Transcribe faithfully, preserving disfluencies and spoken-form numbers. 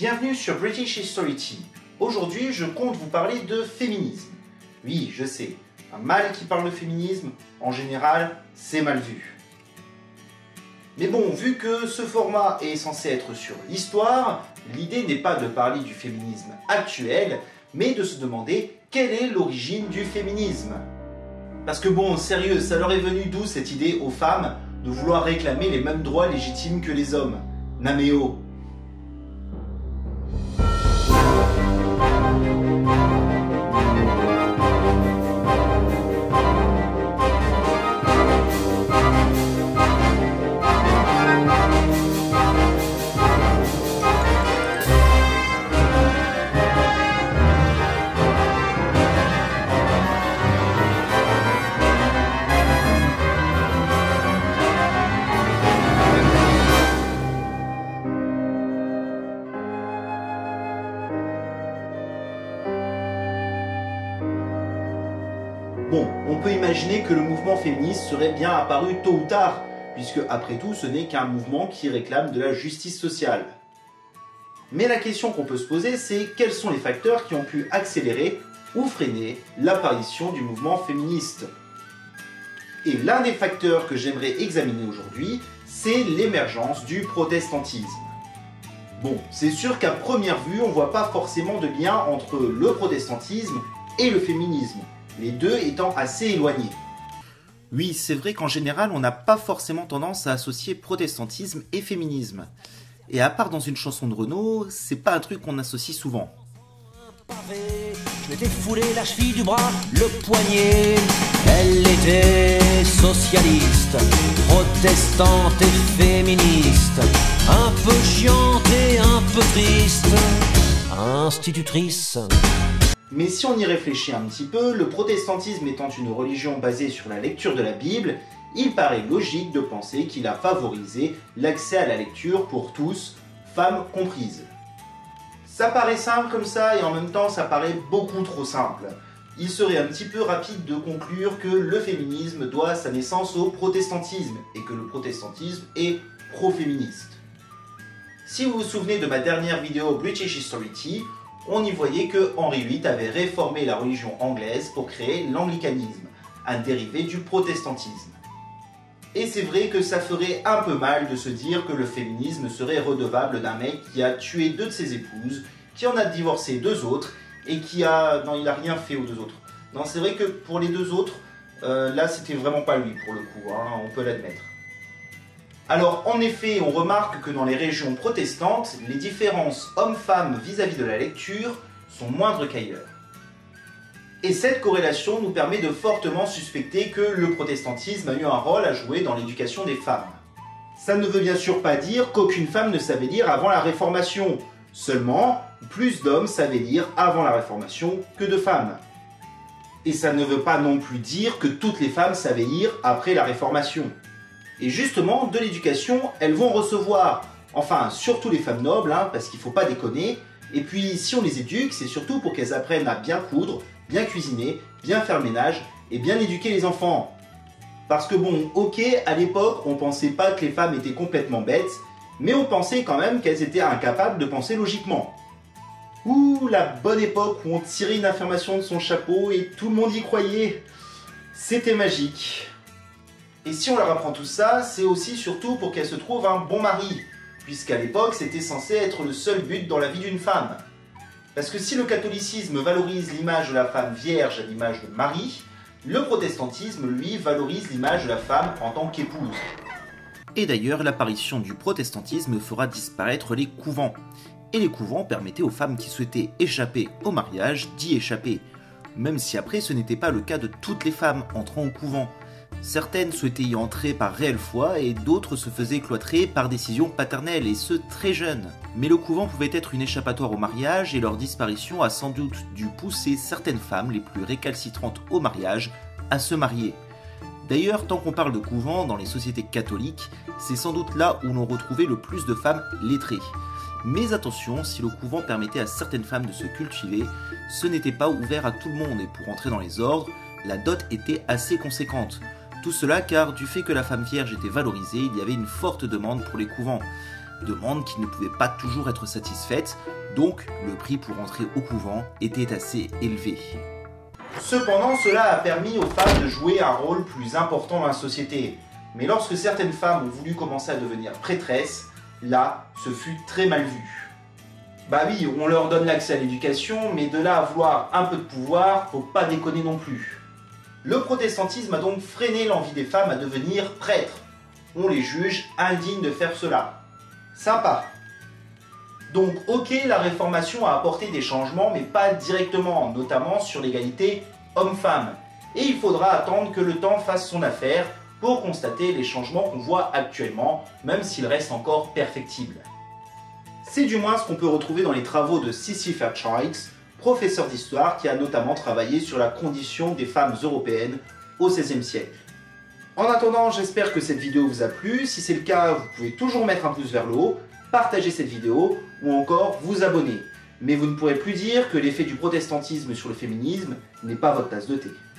Bienvenue sur British History. Aujourd'hui, je compte vous parler de féminisme. Oui, je sais, un mâle qui parle de féminisme, en général, c'est mal vu. Mais bon, vu que ce format est censé être sur l'histoire, l'idée n'est pas de parler du féminisme actuel, mais de se demander quelle est l'origine du féminisme. Parce que bon, sérieux, ça leur est venu d'où cette idée aux femmes de vouloir réclamer les mêmes droits légitimes que les hommes? Naméo. Bon, on peut imaginer que le mouvement féministe serait bien apparu tôt ou tard, puisque après tout ce n'est qu'un mouvement qui réclame de la justice sociale. Mais la question qu'on peut se poser, c'est quels sont les facteurs qui ont pu accélérer ou freiner l'apparition du mouvement féministe. Et l'un des facteurs que j'aimerais examiner aujourd'hui, c'est l'émergence du protestantisme. Bon, c'est sûr qu'à première vue, on ne voit pas forcément de lien entre le protestantisme et le féminisme, les deux étant assez éloignés. Oui, c'est vrai qu'en général, on n'a pas forcément tendance à associer protestantisme et féminisme. Et à part dans une chanson de Renaud, c'est pas un truc qu'on associe souvent. Je m'étais foulé la cheville du bras, le poignet. Elle était socialiste, protestante et féministe, un peu chiante et un peu triste, institutrice. Mais si on y réfléchit un petit peu, le protestantisme étant une religion basée sur la lecture de la Bible, il paraît logique de penser qu'il a favorisé l'accès à la lecture pour tous, femmes comprises. Ça paraît simple comme ça et en même temps ça paraît beaucoup trop simple. Il serait un petit peu rapide de conclure que le féminisme doit sa naissance au protestantisme et que le protestantisme est pro-féministe. Si vous vous souvenez de ma dernière vidéo British History, on y voyait que Henri huit avait réformé la religion anglaise pour créer l'anglicanisme, un dérivé du protestantisme. Et c'est vrai que ça ferait un peu mal de se dire que le féminisme serait redevable d'un mec qui a tué deux de ses épouses, qui en a divorcé deux autres, et qui a... Non, il n'a rien fait aux deux autres. Non, c'est vrai que pour les deux autres, euh, là c'était vraiment pas lui pour le coup, hein, on peut l'admettre. Alors en effet, on remarque que dans les régions protestantes, les différences hommes-femmes vis-à-vis de la lecture sont moindres qu'ailleurs. Et cette corrélation nous permet de fortement suspecter que le protestantisme a eu un rôle à jouer dans l'éducation des femmes. Ça ne veut bien sûr pas dire qu'aucune femme ne savait lire avant la Réformation. Seulement, plus d'hommes savaient lire avant la Réformation que de femmes. Et ça ne veut pas non plus dire que toutes les femmes savaient lire après la Réformation. Et justement, de l'éducation, elles vont recevoir, enfin, surtout les femmes nobles, hein, parce qu'il ne faut pas déconner. Et puis, si on les éduque, c'est surtout pour qu'elles apprennent à bien coudre, bien cuisiner, bien faire le ménage et bien éduquer les enfants. Parce que bon, ok, à l'époque, on pensait pas que les femmes étaient complètement bêtes, mais on pensait quand même qu'elles étaient incapables de penser logiquement. Ouh, la bonne époque où on tirait une affirmation de son chapeau et tout le monde y croyait. C'était magique. Et si on leur apprend tout ça, c'est aussi surtout pour qu'elles se trouvent un bon mari, puisqu'à l'époque, c'était censé être le seul but dans la vie d'une femme. Parce que si le catholicisme valorise l'image de la femme vierge à l'image de Marie, le protestantisme, lui, valorise l'image de la femme en tant qu'épouse. Et d'ailleurs, l'apparition du protestantisme fera disparaître les couvents. Et les couvents permettaient aux femmes qui souhaitaient échapper au mariage d'y échapper, même si après ce n'était pas le cas de toutes les femmes entrant au couvent. Certaines souhaitaient y entrer par réelle foi et d'autres se faisaient cloîtrer par décision paternelle, et ce très jeunes. Mais le couvent pouvait être une échappatoire au mariage et leur disparition a sans doute dû pousser certaines femmes les plus récalcitrantes au mariage à se marier. D'ailleurs, tant qu'on parle de couvent dans les sociétés catholiques, c'est sans doute là où l'on retrouvait le plus de femmes lettrées. Mais attention, si le couvent permettait à certaines femmes de se cultiver, ce n'était pas ouvert à tout le monde et pour entrer dans les ordres, la dot était assez conséquente. Tout cela car du fait que la femme vierge était valorisée, il y avait une forte demande pour les couvents. demande qui ne pouvait pas toujours être satisfaite, donc le prix pour entrer au couvent était assez élevé. Cependant, cela a permis aux femmes de jouer un rôle plus important dans la société. Mais lorsque certaines femmes ont voulu commencer à devenir prêtresses, là, ce fut très mal vu. Bah oui, on leur donne l'accès à l'éducation, mais de là à vouloir un peu de pouvoir, faut pas déconner non plus. Le protestantisme a donc freiné l'envie des femmes à devenir prêtres. On les juge indignes de faire cela. Sympa. Donc ok, la réformation a apporté des changements, mais pas directement, notamment sur l'égalité homme-femme. Et il faudra attendre que le temps fasse son affaire pour constater les changements qu'on voit actuellement, même s'ils restent encore perfectibles. C'est du moins ce qu'on peut retrouver dans les travaux de Sissy Fairchild, professeur d'histoire qui a notamment travaillé sur la condition des femmes européennes au seizième siècle. En attendant, j'espère que cette vidéo vous a plu. Si c'est le cas, vous pouvez toujours mettre un pouce vers le haut, partager cette vidéo ou encore vous abonner. Mais vous ne pourrez plus dire que l'effet du protestantisme sur le féminisme n'est pas votre tasse de thé.